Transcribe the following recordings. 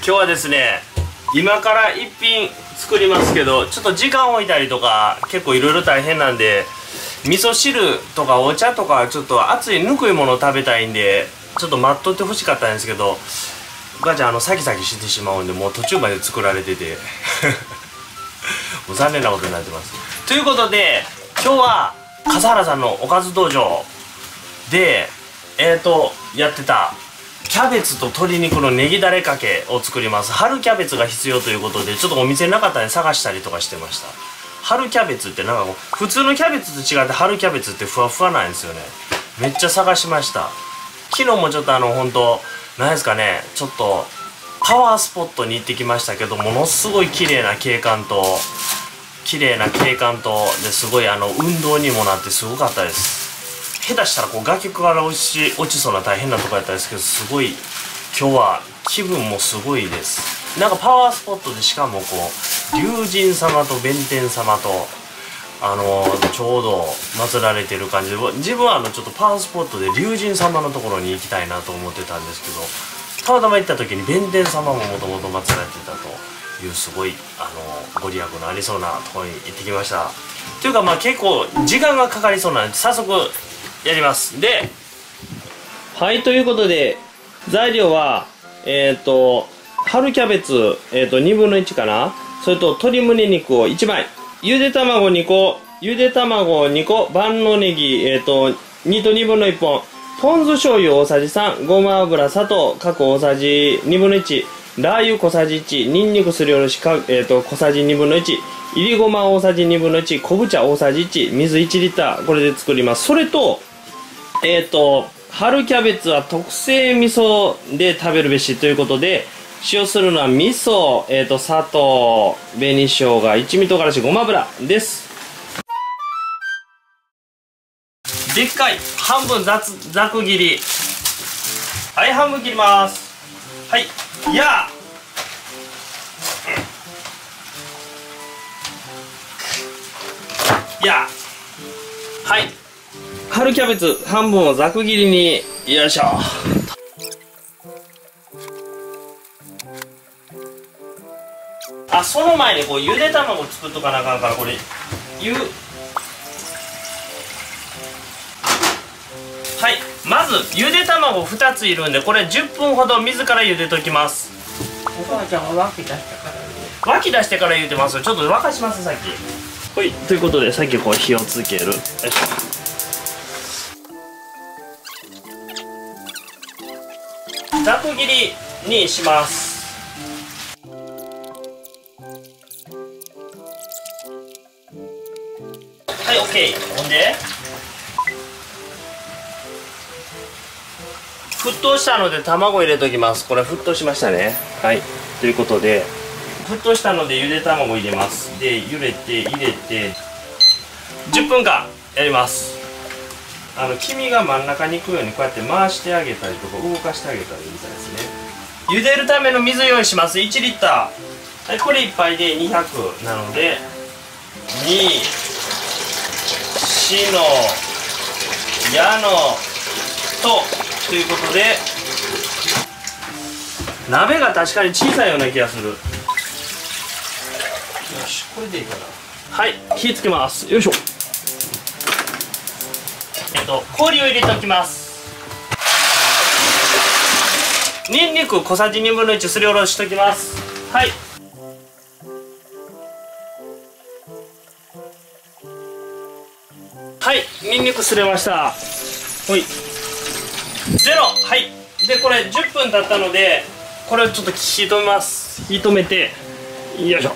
今日はですね、今から一品作りますけど、ちょっと時間置いたりとか結構いろいろ大変なんで、味噌汁とかお茶とかちょっと熱いぬくいものを食べたいんで、ちょっと待っとってほしかったんですけど、お母ちゃんサキサキしてしまうんで、もう途中まで作られててもう残念なことになってます。ということで今日は笠原さんのおかず道場でやってたキャベツと鶏肉のネギだれかけを作ります。春キャベツが必要ということで、ちょっとお店なかったんで探したりとかしてました。春キャベツってなんかこう普通のキャベツと違って春キャベツってふわふわなんですよね。めっちゃ探しました。昨日もちょっと本当なんですかね、ちょっとパワースポットに行ってきましたけど、ものすごい綺麗な景観とですごい運動にもなってすごかったです。下手したらこう崖から落ちそうな大変なとこやったんですけど、すごい今日は気分もすごいです。なんかパワースポットで、しかもこう龍神様と弁天様とちょうど祀られてる感じで、自分はちょっとパワースポットで龍神様のところに行きたいなと思ってたんですけど、たまたま行った時に弁天様ももともと祀られてたという、すごいご利益のありそうなところに行ってきました。というか結構時間がかかりそうなので早速やります。で、はい、ということで材料は春キャベツ2分の1かな、それと鶏胸肉を1枚、ゆで卵2個、万能ネギ2と2分の1本、ポン酢醤油大さじ3、ごま油、砂糖各大さじ2分の1、ラー油小さじ1、ニンニクすりおろし小さじ2分の1、いりごま大さじ2分の1、昆布茶大さじ1、水1リッター、これで作ります。それと春キャベツは特製味噌で食べるべしということで、使用するのは味噌、砂糖、紅生姜、一味唐辛子、ごま油です。でっかい半分ざく切り、はい、半分切ります。はい、はい、春キャベツ半分をざく切りに、よいしょ。その前にこうゆで卵作っとかなあかんから、これはい、まずゆで卵2ついるんで、これ10分ほど水からゆでときます。 お母ちゃんが沸き出してから沸き出してから茹でますよ。ちょっと沸かします、さっき。はい、ということでさっきこう火をつける。よいしょ。ざく切りにします。はい、OK。ほんで沸騰したので卵入れときます。これ沸騰しましたね。はい、ということで沸騰したのでゆで卵入れます。で入れて10分間やります。黄身が真ん中に行くようにこうやって回してあげたりとか動かしてあげたらいいみたいですね。茹でるための水用意します。1リッター、はい、これ1杯で200なので2、4の矢のということで、鍋が確かに小さいような気がする。よし、これでいいかな。はい、火つけます。よいしょ。氷を入れておきます。にんにく小さじ2分の1すりおろしときます。はい、はい、にんにくすれました。ほい、ゼロ。はい、でこれ10分経ったので、これをちょっと火止めます。火止めて、よいしょ、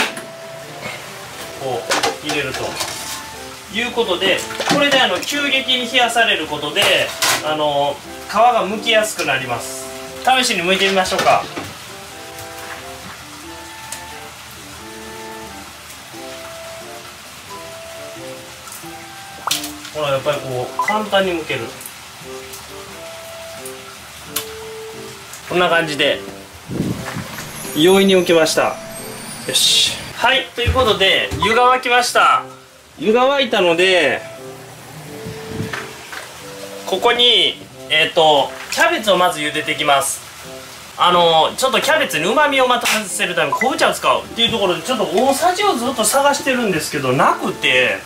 こう入れるということで、これで急激に冷やされることで皮が剥きやすくなります。試しに剥いてみましょうか。ほら、やっぱりこう簡単に剥ける。こんな感じで容易に剥けました。よし、はい、ということで湯が沸きました。湯が沸いたので、ここにキャベツをまず茹でていきます。 ちょっとキャベツにうまみをまとわせるために昆布茶を使うっていうところでちょっと大さじをずっと探してるんですけどなくて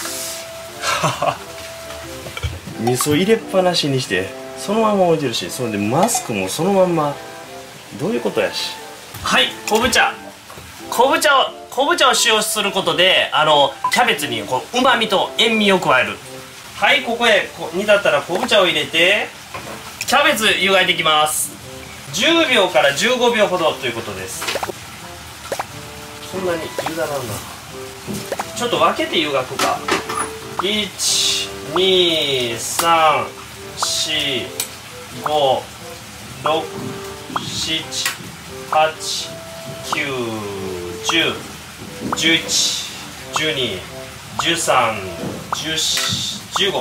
味噌入れっぱなしにしてそのまま置いてるし、それでマスクもそのまんまどういうことやし。はい、昆布茶を使用することでキャベツにこうまみと塩味を加える。はい、ここへ煮立ったら昆布茶を入れてキャベツ湯がいていきます。10秒から15秒ほどということです。そんなに湯がらんな。ちょっと分けて湯がくか。123456789101112131415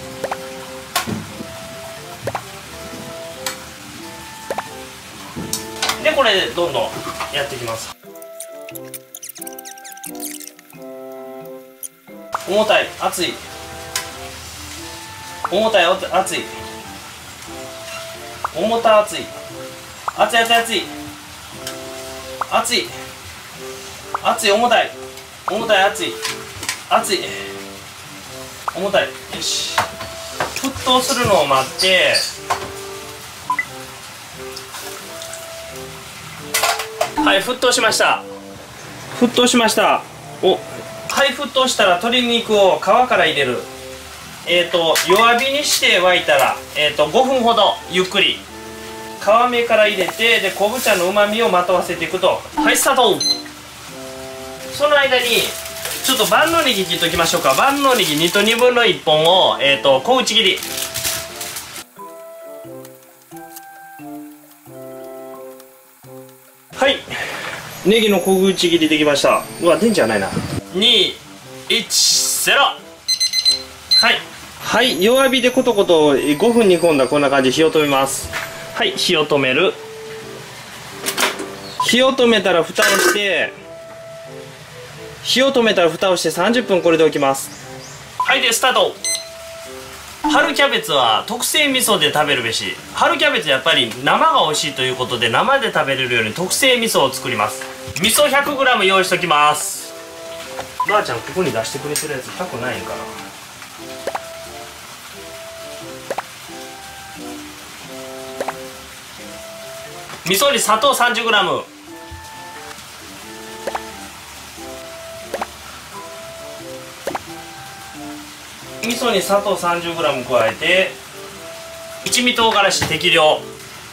でこれでどんどんやっていきます。重たい熱い重たい熱い重た熱い熱い熱い熱い熱い熱い重たい重たい熱い熱い重たい。よし、沸騰するのを待って、はい、沸騰しました。沸騰しました。お、はい、沸騰したら鶏肉を皮から入れる。弱火にして沸いたら、5分ほどゆっくり皮目から入れて、で昆布茶のうまみをまとわせていくと。はい、スタート。その間にちょっと万能ネギ切っておきましょうか。万能ネギ2と2分の1本を、小口切り。はい、ネギの小口切りできました。うわ、電池はないな。210。はいはい、弱火でコトコト5分煮込んだらこんな感じ。火を止めます。はい、火を止める。火を止めたら蓋をして30分これでおきます。はい、でスタート。春キャベツは特製味噌で食べるべし。春キャベツやっぱり生が美味しいということで生で食べれるように特製味噌を作ります。味噌 100g 用意しておきます。ばあちゃんここに出してくれてるやつ100ないんかな。味噌に砂糖 30g、 味噌に砂糖 30g 加えて一味唐辛子適量。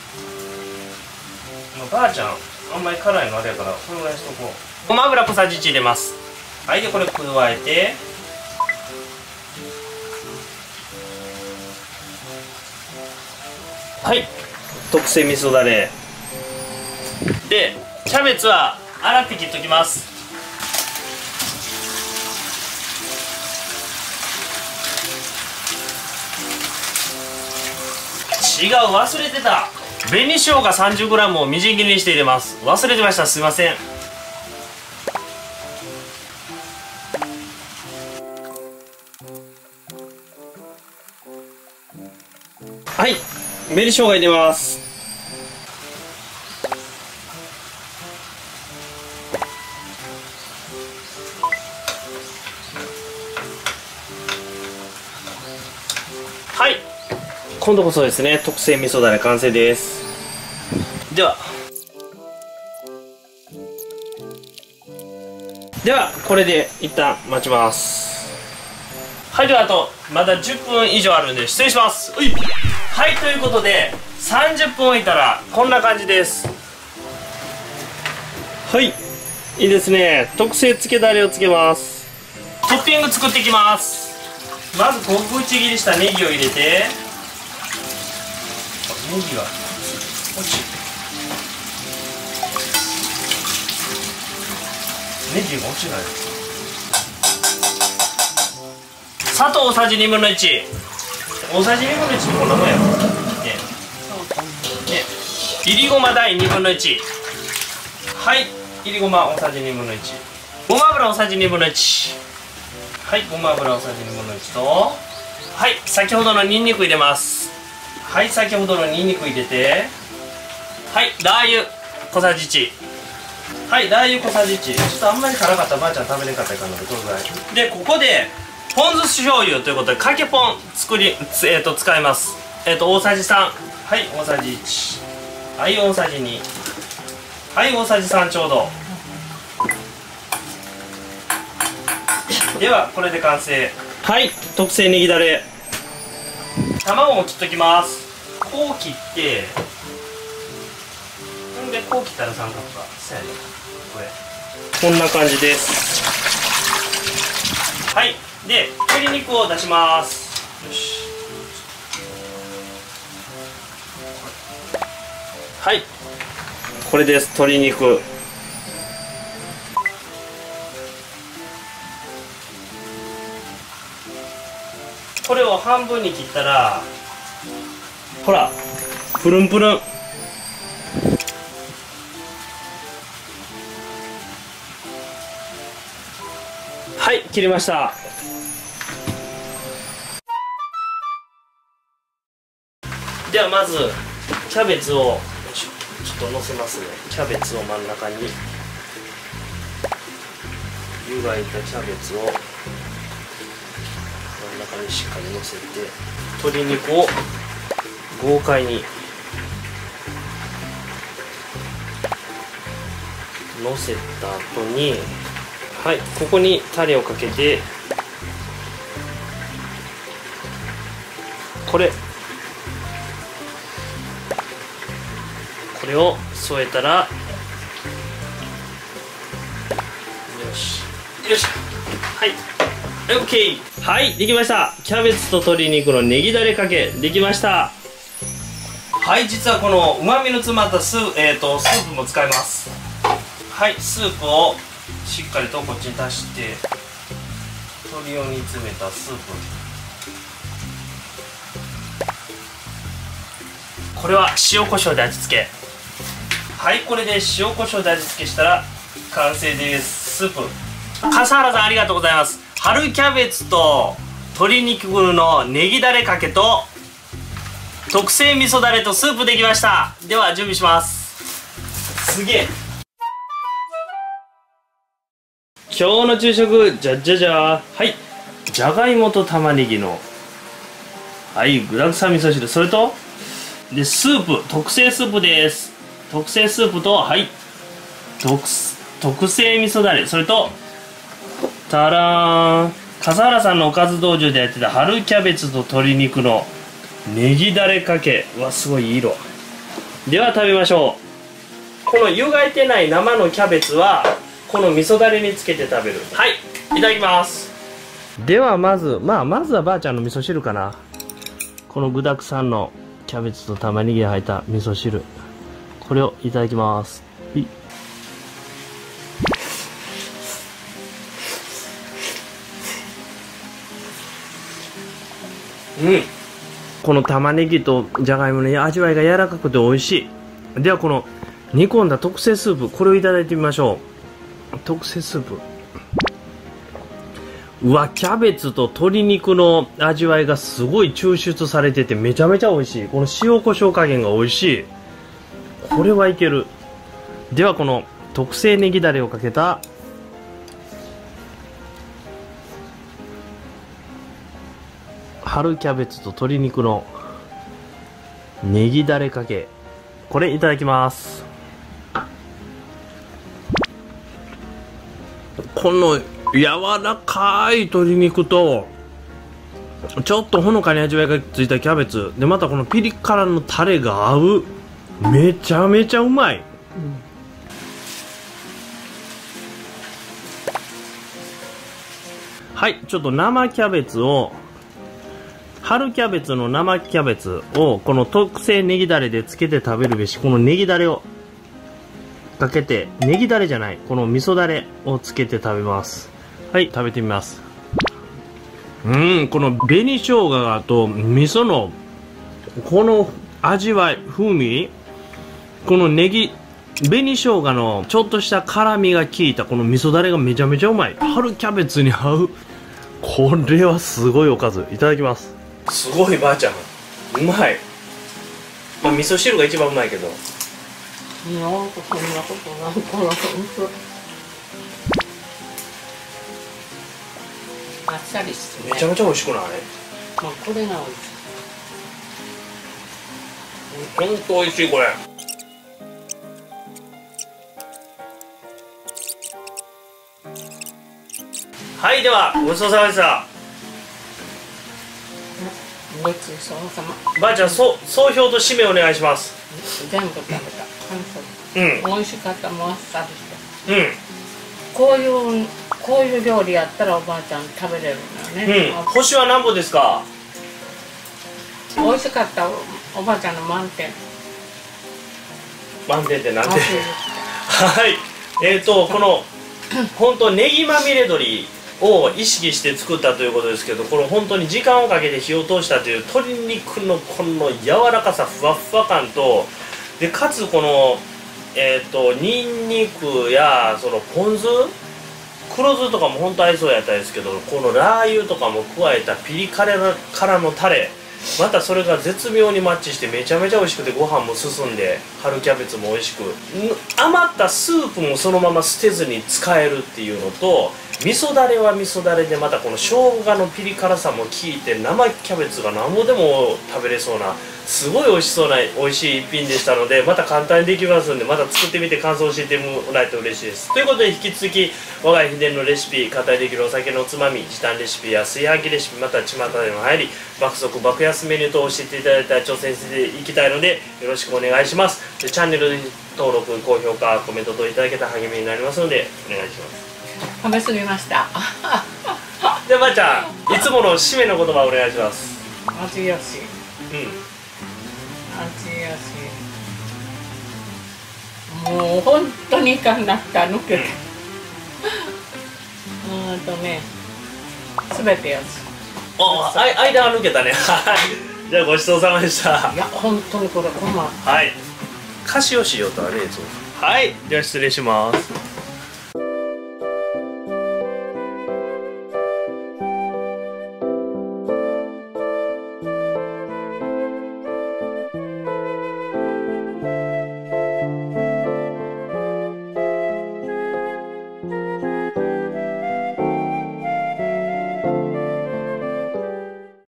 ばあちゃんあんまり辛いのあれやからこれぐらいしとこう。ごま油小さじ1入れます。はい、でこれ加えてはい、特製味噌だれでキャベツは洗って切っときます。違う、忘れてた。紅生姜 30g をみじん切りにして入れます。忘れてました、すいません。はい、紅生姜入れます。はい、今度こそですね、特製味噌だれ完成です。ではこれで一旦待ちます。はい、ではあとまだ10分以上あるんで失礼します。はい、ということで30分置いたらこんな感じです。はい、いいですね。特製つけだれをつけます。トッピング作っていきます。まず小口切りしたネギを入れて、ネギが落ちる。ネギが落ちない。砂糖大さじ2分の1。大さじ2分の1ってこんなもんやろね。いりごま大2分の1。はい、いりごま大さじ2分の1。ごま油大さじ2分の1。はい、ごま油大さじ2分の1と、はい、先ほどのニンニク入れます。はい、先ほどのニンニク入れて、 はい、ラー油小さじ1。はい、ラー油小さじ1。ちょっとあんまり辛かったらばあちゃん食べれんかったらいかんのでどうぐらいで、ここでポン酢醤油ということでかけポン使います。大さじ3。はい、大さじ1。はい、大さじ2。はい、大さじ3ちょうど。ではこれで完成。はい、特製ネギだれ。卵も切っときます。こう切ってんで、こう切ったら三角か。そうやね、これこんな感じです。はい、で鶏肉を出します。よし、はい、これです。鶏肉これを半分に切ったら、ほらプルンプルン。はい、切りました。ではまずキャベツをちょっとのせますね。キャベツを真ん中に、湯がいたキャベツを真ん中にしっかりのせて、鶏肉を豪快にのせた後に、はい、ここにタレをかけて、これを添えたら、よしよし、はい、オッケー。はい、できました。キャベツと鶏肉のネギだれかけできました。はい、実はこのうまみの詰まったスープも使います。はい、スープをしっかりとこっちに足して、鶏用に詰めたスープ、これは塩コショウで味付け。はい、これで塩コショウで味付けしたら完成です。スープ、笠原さんありがとうございます。春キャベツと鶏肉のネギだれかけと特製味噌だれとスープできました。では準備します。すげえ。今日の昼食、じゃじゃじゃ、はい、じゃがいもと玉ねぎの、はい、具だくさん味噌汁、それとでスープ、特製スープです。特製スープと、はい、特製味噌だれ、それとたらーん、笠原さんのおかず道場でやってた春キャベツと鶏肉のネギだれかけ。うわ、すごいいい色。では食べましょう。この湯がいてない生のキャベツはこの味噌だれにつけて食べる。はい、いただきます。ではまずはばあちゃんの味噌汁かな。この具だくさんのキャベツと玉ねぎが入った味噌汁、これをいただきます。この玉ねぎとじゃがいもの味わいが柔らかくて美味しい。ではこの煮込んだ特製スープ、これをいただいてみましょう。特製スープ、うわ、キャベツと鶏肉の味わいがすごい抽出されててめちゃめちゃ美味しい。この塩コショウ加減が美味しい。これはいける。ではこの特製ネギだれをかけた春キャベツと鶏肉のネギだれかけ、これいただきます。この柔らかい鶏肉とちょっとほのかに味わいがついたキャベツで、またこのピリ辛のタレが合う。めちゃめちゃうまい。はい、ちょっと生キャベツを、春キャベツの生キャベツをこの特製ネギだれでつけて食べるべし。このネギだれをかけて、ネギだれじゃない、この味噌だれをつけて食べます。はい、食べてみます。この紅生姜と味噌のこの味わい、風味、このネギ、紅生姜のちょっとした辛みが効いたこの味噌だれがめちゃめちゃうまい。春キャベツに合う。これはすごいおかず。いただきます。すごいばあちゃん、うまい。味噌汁が一番うまいけど、 なんかそんなことないから、本当。あっさりしてね。 めちゃめちゃ美味しくない？ まあ、これが美味しい。 ほんと美味しいこれ。はい、ではごちそうさまでした。 ごちそうさま。 ばあちゃん、総評と締めお願いします。 全部食べた。 うん。 美味しかった。もうあっさりして。 うん。 こういう料理やったらおばあちゃん食べれるんだよね。 うん。星は何本ですか？ 美味しかった。おばあちゃんの満点。 満点ってなんて。 あはい。この本当ネギまみれ鶏を意識して作ったということですけど、これ本当に時間をかけて火を通したという鶏肉のこの柔らかさ、ふわふわ感と、でかつこのニンニクやそのポン酢、黒酢とかも本当合いそうやったんですけど、このラー油とかも加えたピリ辛のタレ、またそれが絶妙にマッチしてめちゃめちゃ美味しくて、ご飯も進んで春キャベツも美味しく、余ったスープもそのまま捨てずに使えるっていうのと、味噌だれは味噌だれでまたこの生姜のピリ辛さも効いて、生キャベツが何ぼでも食べれそうなすごい美味しそうな美味しい一品でしたので、また簡単にできますので、また作ってみて感想を教えてもらえると嬉しいです。ということで、引き続き我が家秘伝のレシピ、家庭できるお酒のおつまみ、時短レシピや炊飯器レシピ、また巷でも入り爆速爆安メニューと教えていただいたら挑戦していきたいのでよろしくお願いします。でチャンネル登録、高評価、コメントといただけたら励みになりますのでお願いします。 食べ過ぎました。 ではばあちゃん、いつもの締めの言葉をお願いします。 味よし。 うん。 味よし。もう本当にいかんなった。抜けて。すべてよし。 間が抜けたね。はい。じゃあごちそうさまでした。 いや本当にこれ困る。 はい。カシオシオとは冷蔵。はい。では失礼します。